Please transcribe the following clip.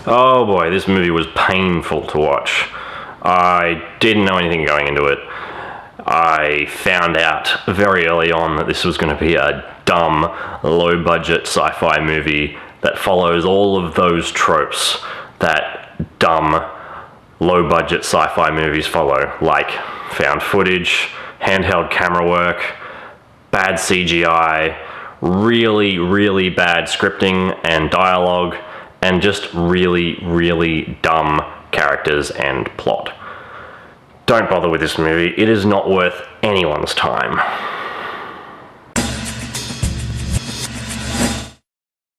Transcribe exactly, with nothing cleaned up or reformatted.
Oh boy, this movie was painful to watch. I didn't know anything going into it. I found out very early on that this was going to be a dumb, low-budget sci-fi movie that follows all of those tropes that dumb, low-budget sci-fi movies follow, like found footage, handheld camera work, bad C G I, really, really bad scripting and dialogue, and just really, really dumb characters and plot. Don't bother with this movie. It is not worth anyone's time.